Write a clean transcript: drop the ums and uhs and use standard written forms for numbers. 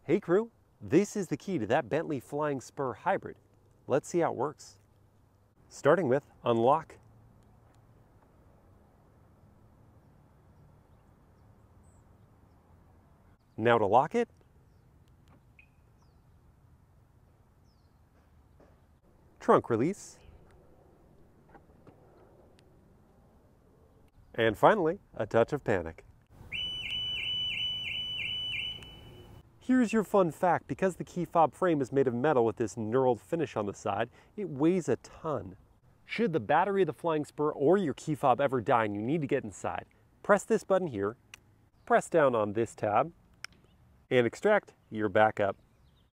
Hey crew, this is the key to that Bentley Flying Spur hybrid. Let's see how it works. Starting with unlock. Now to lock it, trunk release, and finally, a touch of panic. Here's your fun fact: because the key fob frame is made of metal with this knurled finish on the side, it weighs a ton. Should the battery of the Flying Spur or your key fob ever die and you need to get inside, press this button here, press down on this tab, and extract your backup.